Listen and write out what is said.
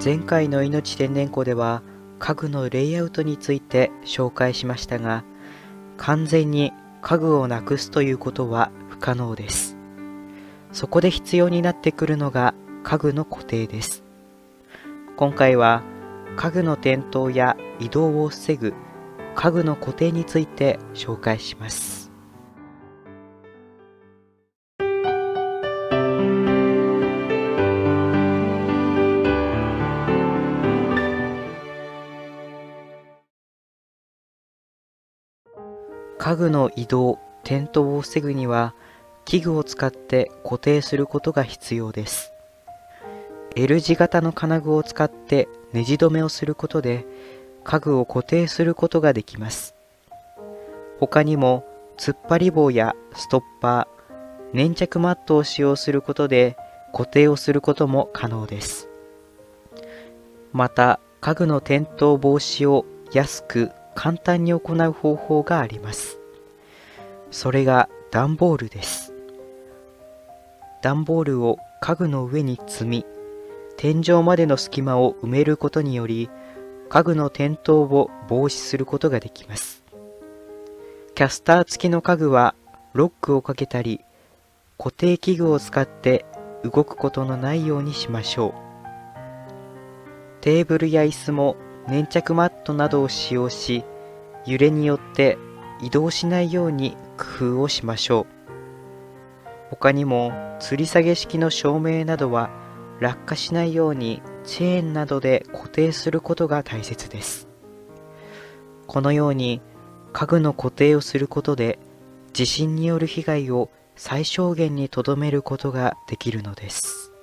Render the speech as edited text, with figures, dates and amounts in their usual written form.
前回の命天然庫では家具のレイアウトについて紹介しましたが、完全に家具をなくすということは不可能です。そこで必要になってくるのが家具の固定です。今回は家具の転倒や移動を防ぐ家具の固定について紹介します。家具の移動・転倒を防ぐには器具を使って固定することが必要です。L 字型の金具を使ってネジ止めをすることで家具を固定することができます。他にも突っ張り棒やストッパー、粘着マットを使用することで固定をすることも可能です。また家具の転倒防止を安く簡単に行う方法があります。それが段ボールです。段ボールを家具の上に積み、天井までの隙間を埋めることにより、家具の転倒を防止することができます。キャスター付きの家具はロックをかけたり、固定器具を使って動くことのないようにしましょう。テーブルや椅子も粘着マットなどを使用し、揺れによって移動しないように工夫をしましょう。他にも吊り下げ式の照明などは落下しないようにチェーンなどで固定することが大切です。このように家具の固定をすることで地震による被害を最小限にとどめることができるのです。